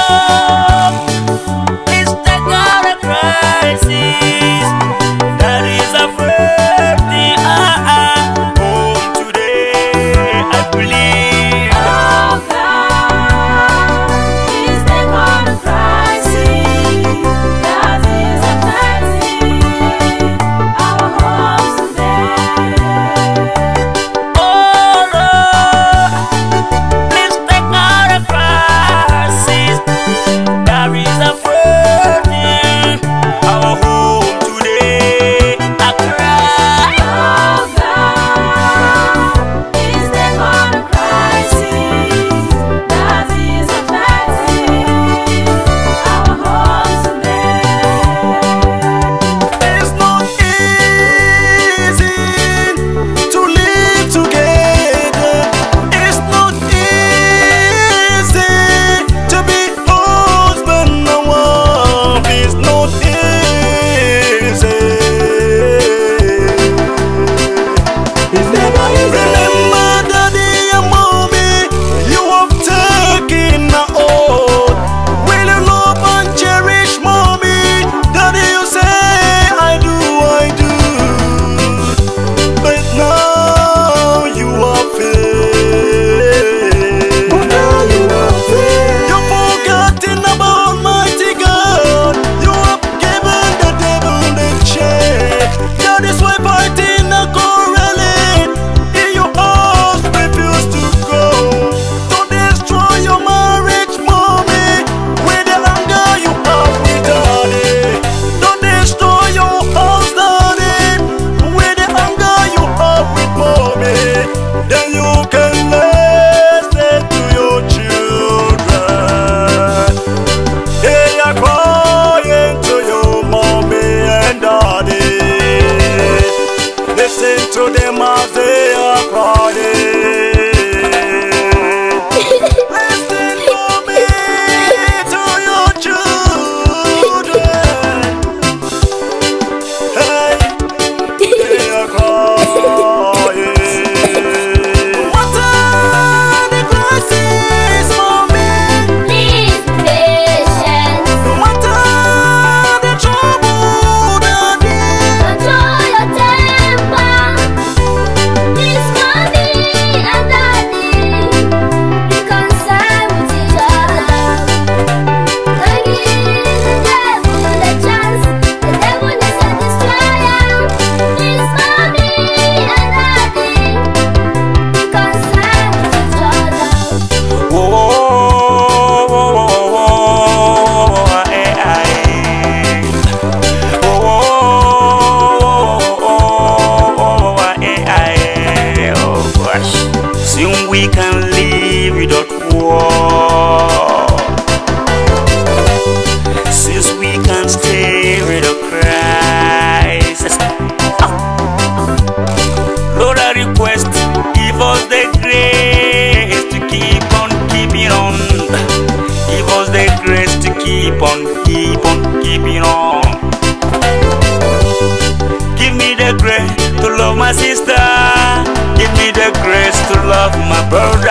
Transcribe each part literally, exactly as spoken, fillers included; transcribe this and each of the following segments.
My sister, give me the grace to love my brother.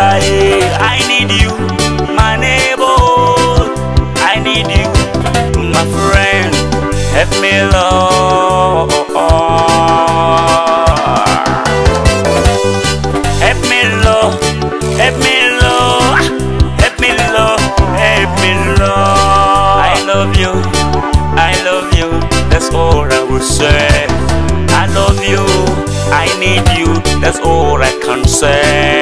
I need you, my neighbor. I need you, my friend. Help me, Lord. Help me, Lord. Help me, Lord. Help me, Lord. Help me, Lord. I love you. I love you. That's all I will say. I love you. I need you, that's all I can say.